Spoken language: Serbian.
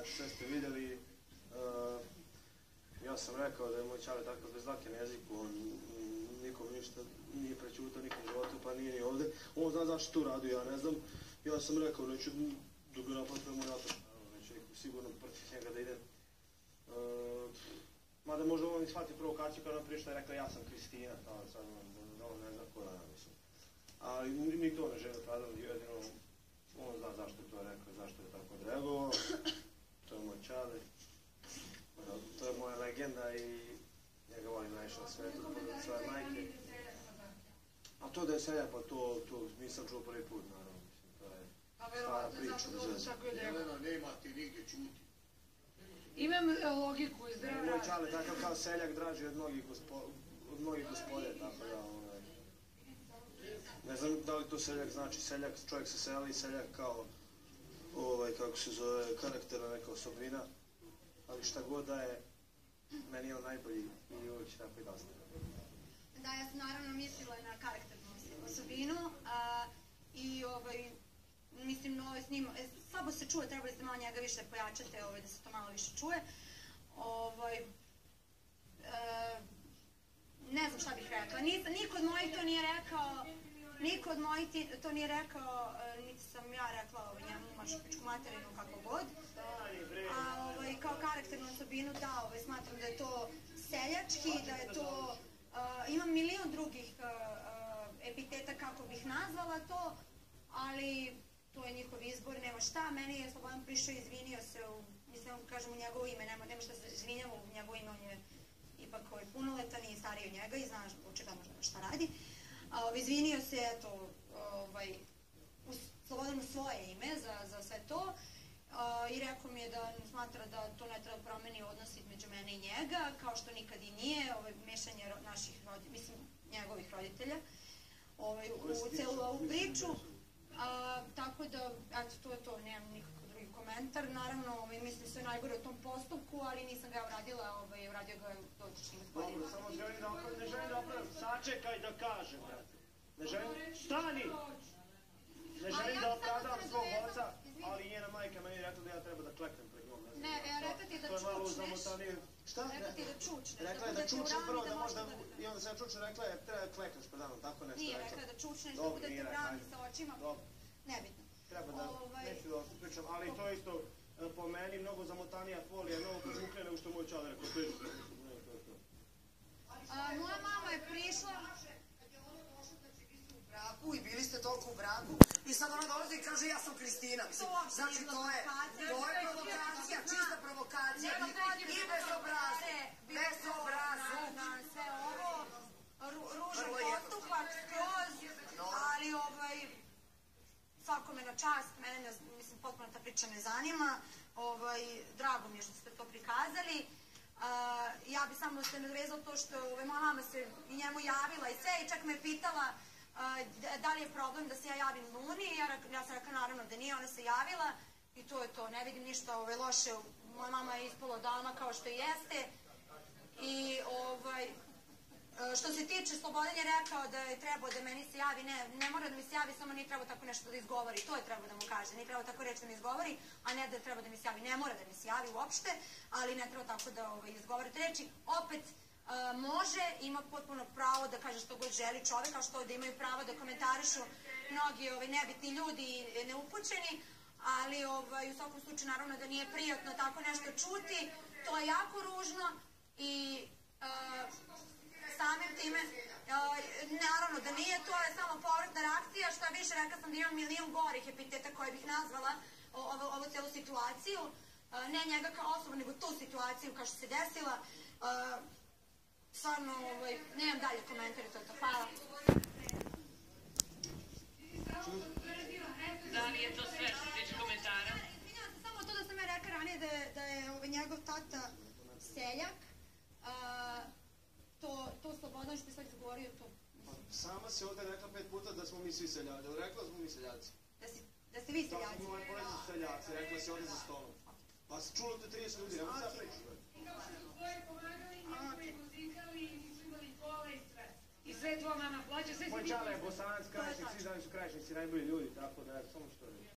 sve ste vidjeli. Ja sam rekao da je moj čale tako bez dlake na jeziku, on nikom ništa nije prećutao, nikom životu, pa nije ni ovde. On zna zašto tu radu, ja ne znam. Ja sam rekao, neću dok ga napatrao moj atak, neću sigurno protiv njega da idem. Mada možda on i shvati provokaciju kada on prišla i rekla ja sam Kristina, sad on ne zna ko da mislim. Ali ni to ne žele pravdati, jedino on zna zašto je to rekao, zašto je tako odreagovao. To je moj čale. To je moja legenda i njega volim najviše na svetu, zbog svoje majke. A to da je seljak, pa to nisam čuo prvi put, naravno. To je stara priča. Jelena, nema ti nigdje čuti. Imam logiku iz zdrava. Moj čale takav kao seljak draži od mnogih gospode, tako da... Ne znam da li to seljak znači seljak, čovjek se seli, seljak kao, kako se zove, karakterna neka osobina. Ali šta god da je, meni je on najbolji i uvijek će tako i da ostane. Da, ja sam naravno mislila na karakternu osobinu i mislim s njim, slabo se čuje, trebali ste malo njega više pojačati da se to malo više čuje. Ne znam šta bih rekla, niko od mojih to nije rekao, niti sam ja rekla njemu mačku materinu kako god. Kao karakternu osobinu, da, smatram da je to seljački, da je to, imam milion drugih epiteta kako bih nazvala to, ali to je njihov izbor, nema šta, meni je Slobodan prišao i izvinio se, mislim, kažem u njegovo ime, nema šta se izvinjava u njegovo ime, on je ipak punoletan i stariji od njega i znaš očigledno šta radi. Izvinio se, eto, Slobodan u svoje ime za sve to i rekao mi je da smatra da to ne treba promeni odnos između mene i njega, kao što nikad i nije, mešanje naših roditelja, mislim, njegovih roditelja u celu ovu priču. Tako da, eto, to je to, nemam nikakav drugi komentar. Naravno, mislim sve najgore u tom postupku, ali nisam ga uradila, uradio ga dotični gospodin. Dobro, samo ne želim da opravdam, sačekaj da kažem, brate. Ne želim, stani! Ne želim da opravdam svog oca, ali njena majka meni je rekla da ja treba da kleknem pred njom. Ne, rekla ti da čučneš. Šta? Rekla ti da čučneš. Rekla je da čučnem prvo, da možda, i onda sam ja čučnem, rekla je treba da klekneš pred mnom, tako nešto rekla. Nije rekla da čučneš, da budete brani sa očima. Nebitno. Treba da, neću da pričam, ali to je isto po meni mnogo zamotanija folija, mnogo podvukljena nego što moj čale rekao. Moja mama je prišla... I bili ste toliko u braku i sad ona dolazi i kaže ja sam Kristina. Znači to je provokacija, čista provokacija i bezobrazluk. Sve ovo, ružan postupak, skroz, ali svakome na čast, mene mislim potpuno ta priča ne zanima. Drago mi je što ste to prikazali. Ja bi samo se nadvezala to što moja mama se i njemu javila i sve i čak me pitala da li je problem da se ja javim Luni, ja sam rekla naravno da nije, ona se javila i to je to, ne vidim ništa loše, moja mama je ispala dama kao što jeste i što se tiče, Slobodan je rekao da je trebao da meni se javi, ne mora da mi se javi, samo nije trebao tako nešto da izgovori, to je trebao da mu kaže, nije trebao tako reći da mi izgovori, a ne da je trebao da mi se javi, ne mora da mi se javi uopšte, ali ne treba tako da izgovorite reči, opet može, ima potpuno pravo da kaže što god želi čovek, kao što da imaju pravo da komentarišu mnogi nebitni ljudi i neupućeni, ali u svakom slučaju naravno da nije prijatno tako nešto čuti, to je jako ružno i samim time, naravno da nije, to je samo povratna reakcija, što više rekla sam da imam milion gorih epiteta koje bih nazvala ovu celu situaciju, ne njega kao osobu, nego tu situaciju kao što se desila. Stvarno, nemam dalje komentari, to je to. Hvala. Da li je to sve što se tiče komentara? Izvinjavam se, samo to da sam ja rekla ranije da je njegov tata seljak. To Slobodan što je sad izgovorio, to... Sama si ovdje rekla 5 puta da smo mi svi seljaci, ali rekla smo mi seljaci. Da ste vi seljaci? Da smo moji porezi seljaci, rekla si ovdje za stolom. Pa se čulo te 30 ljudi, nema šta pričati. I sve tvoja mama plaća, sve si ti... Moj čale je Bosanac, Krajišnik, svi znaju su Krajišnici najbolji ljudi, tako da, samo što je.